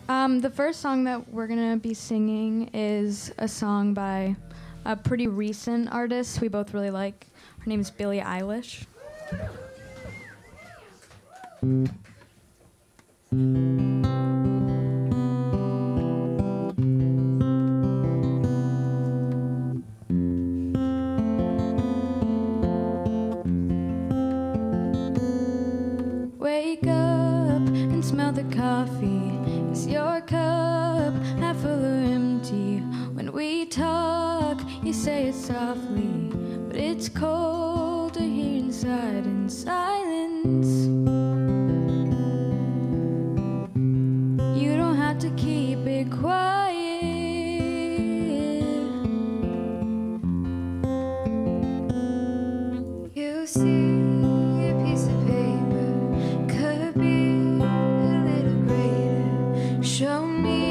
The first song that we're gonna be singing is a song by a pretty recent artist we both really like. Her name is Billie Eilish. Wake up and smell the coffee. Is your cup half full or empty? When we talk, you say it softly, but it's colder here inside in silence. You don't have to keep it quiet. You see a piece of paper, could be a little greater. Show me